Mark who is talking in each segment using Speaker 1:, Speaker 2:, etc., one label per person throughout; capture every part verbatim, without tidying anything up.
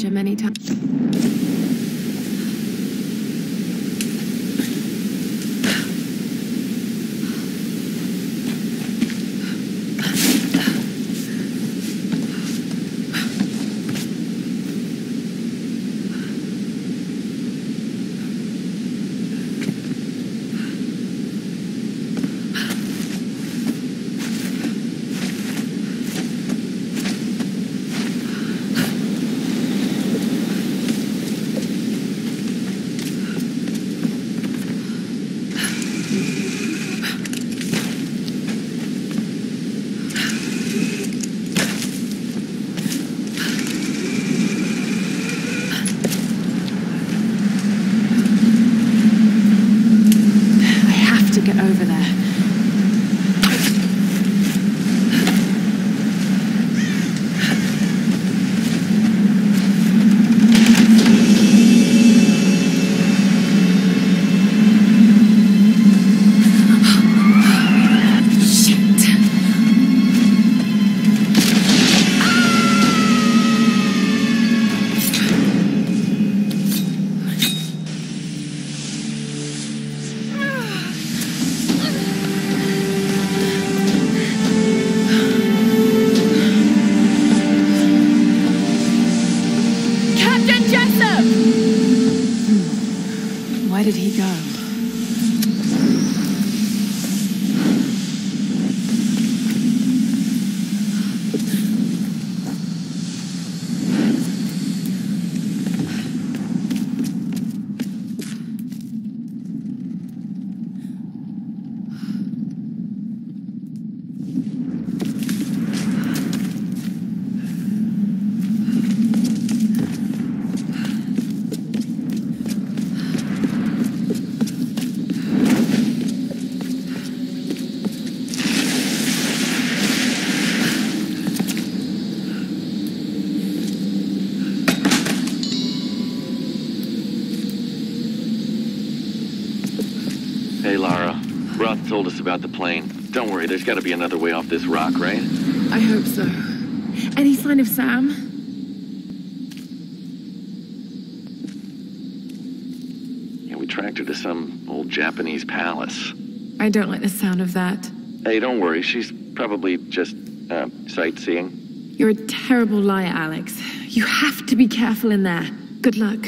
Speaker 1: Voyager many times. Where did he go?
Speaker 2: Hey, Lara. Roth told us about the plane. Don't worry, there's got to be another way off this rock, right?
Speaker 1: I hope so. Any sign of Sam?
Speaker 2: Yeah, we tracked her to some old Japanese palace.
Speaker 1: I don't like the sound of that.
Speaker 2: Hey, don't worry. She's probably just, uh, sightseeing.
Speaker 1: You're a terrible liar, Alex. You have to be careful in there. Good luck.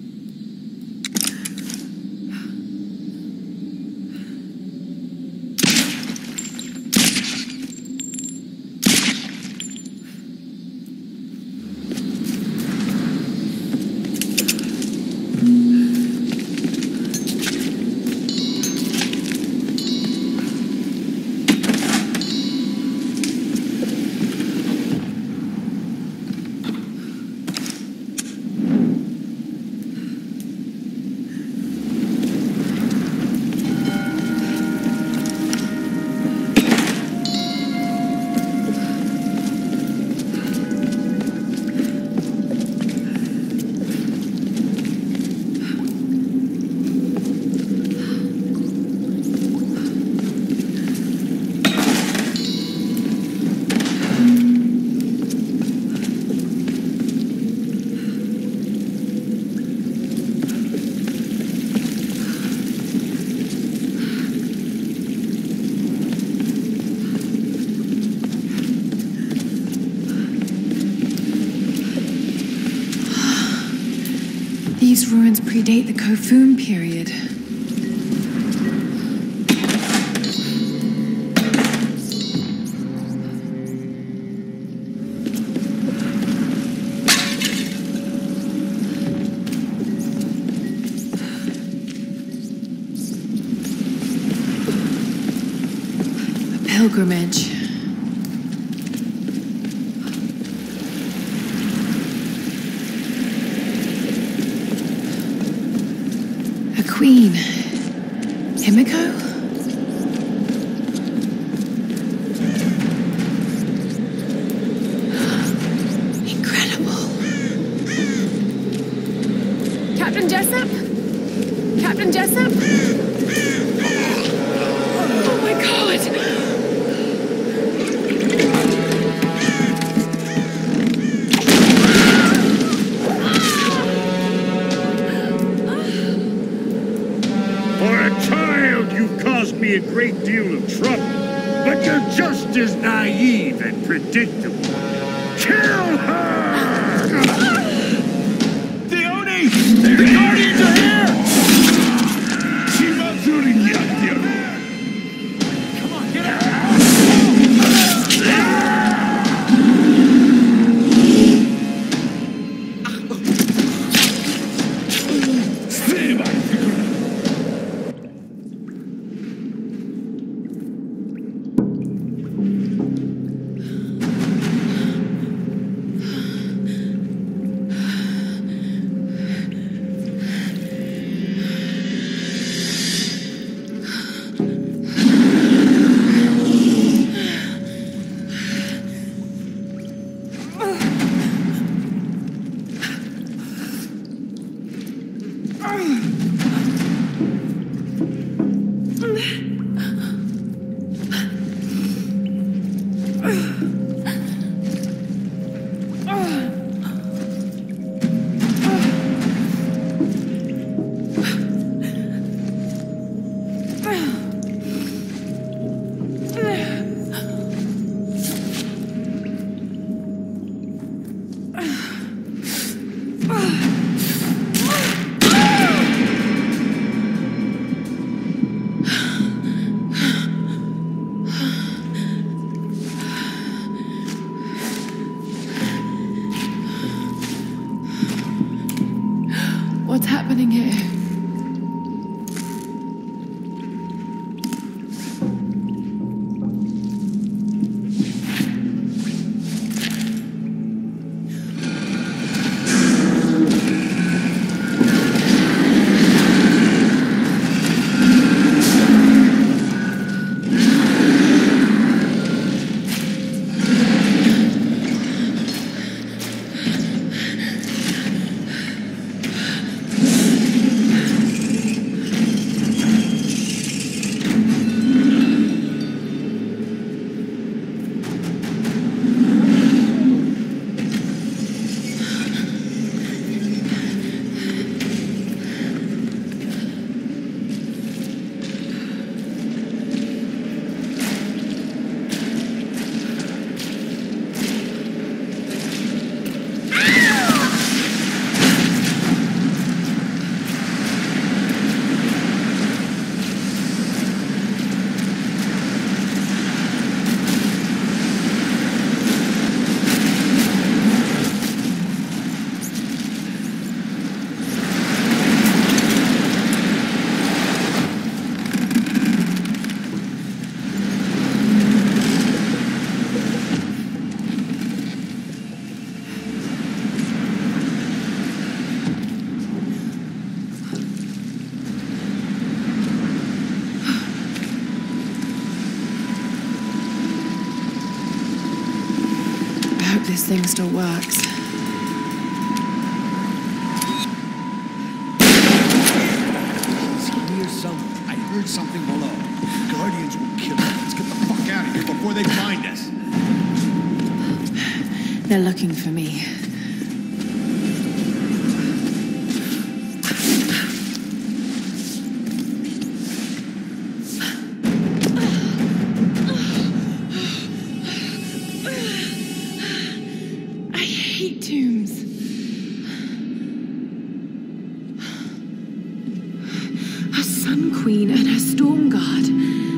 Speaker 1: These ruins predate the Kofun period. A pilgrimage. Queen. Himiko? Incredible. Captain Jessup? Captain Jessup? Oh my God!
Speaker 3: For a child, you've caused me a great deal of trouble. But you're just as naive and predictable. Kill her!
Speaker 4: Theoni! The Guardians are here! Come on, get out!
Speaker 1: What's happening here? This thing still works.
Speaker 4: It's here somewhere. I heard something below. The Guardians will kill us. Let's get the fuck out of here before they find us.
Speaker 1: They're looking for me. Tombs. A Sun Queen and her Storm Guard.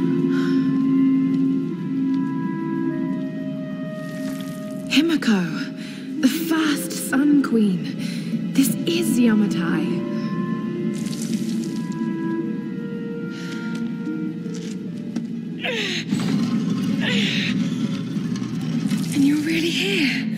Speaker 1: Himiko, the first Sun Queen. This is Yamatai. And you're really here.